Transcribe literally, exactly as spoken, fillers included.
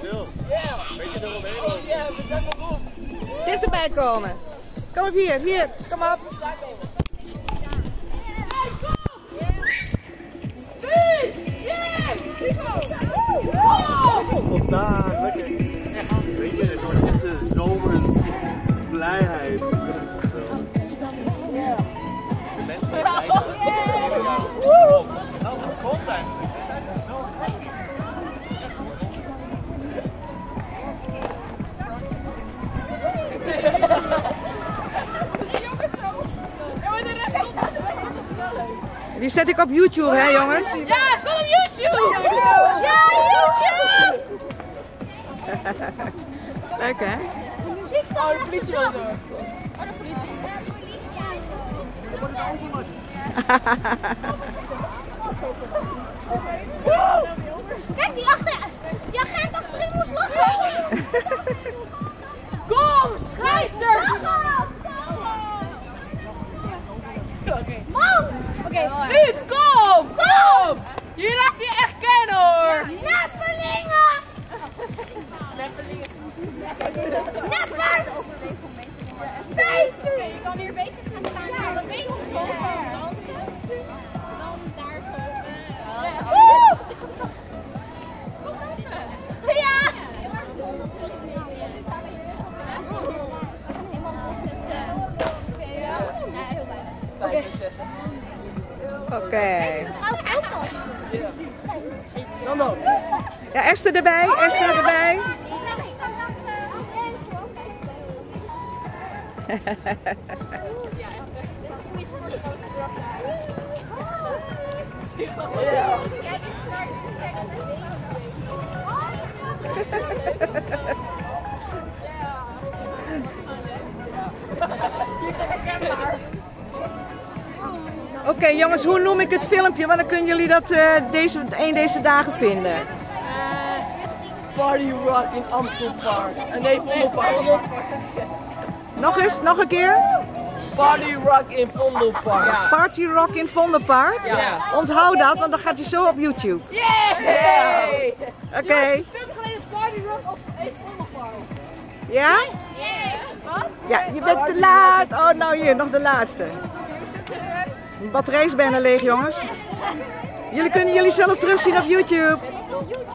Dichterbij komen. Kom op hier, hier, kom op. Vandaag, lekker. Weet je, het wordt echt de zomerblijheid. De mensen die kijken. Dat is content. Die zet ik op YouTube, hè jongens? Ja, kom op YouTube! Ja, YouTube! Leuk hè? Oh, de politie wil door. Oh, de politie. Kijk, die, achter, die agent achterin moest lachen. Kom, schrijter! Oké. Man! Oké, Ruud, kom! Kom! Je laat je echt kennen hoor! Neppelingen! Neppelingen. Neppers! Beter! Je kan hier beter gaan staan. Ja, een beetje zo gaan dansen. Dan daar zo. Woe! Kom dansen! Ja! Iemand los met z'n. Ja, heel weinig. Oké. Okay. Dan dan. Ja, Esther erbij, Esther erbij. Oké okay, jongens, hoe noem ik het filmpje? Want dan kunnen jullie dat uh, deze, een deze dagen vinden. Uh, Party Rock in Amstelpark. Uh, nee, Vondelpark. Nog eens, nog een keer. Party Rock in Vondelpark. Ja. Party Rock in Vondelpark? Ja. Onthoud dat, want dan gaat hij zo op YouTube. Yeah! Yeah. Oké. Okay. Party Rock op Vondelpark. Ja? Wat? Ja, je bent te laat. Oh, nou hier, nog de laatste. De batterij is bijna leeg, jongens. Jullie kunnen jullie zelf terugzien op YouTube.